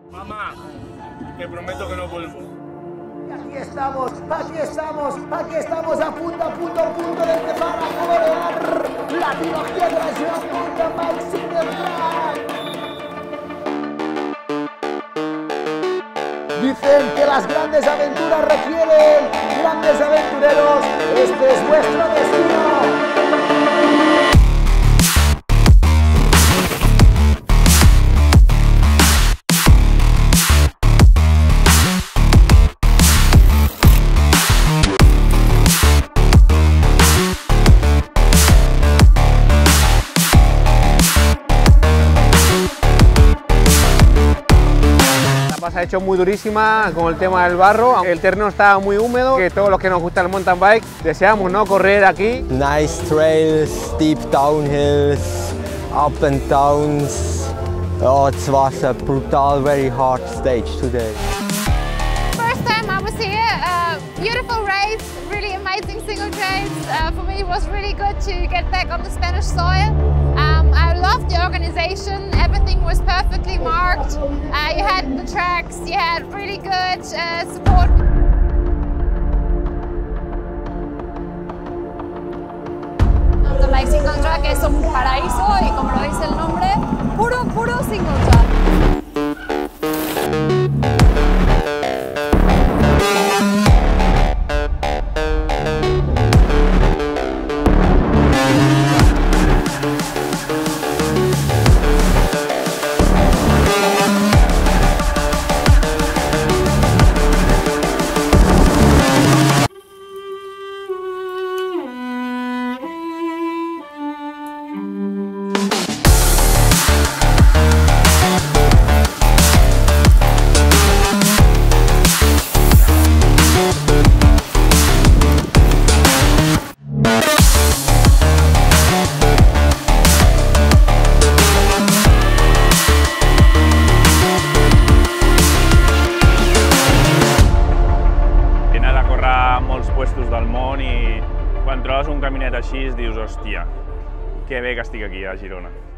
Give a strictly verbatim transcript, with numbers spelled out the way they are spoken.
Mamá, te prometo que no vuelvo. Aquí estamos, aquí estamos, aquí estamos a punto, a punto, a punto de empezar a colorear la trilogía de la Joan Mountain Bike Single Track. Dicen que las grandes aventuras requieren grandes aventureros. Este es vuestro destino. Se ha hecho muy durísima con el tema del barro, el terreno está muy húmedo, que todos los que nos gusta el mountain bike deseamos, ¿no?, correr aquí. Nice trails, steep downhills, up and downs. Oh, it was a brutal, very hard stage today. First time I was here, uh, beautiful race, really amazing single trails. Uh, for me it was really good to get back on the Spanish soil. Um, I loved the organization, everything was perfectly marked. Uh, you had the tracks, you had really good uh, support. Mountain Bike Single Track es un paraíso y, como lo dice el nombre, puro, puro single track. Molts puestos del món i quan trobes un caminet així dius, hòstia, que bé que estic aquí a Girona.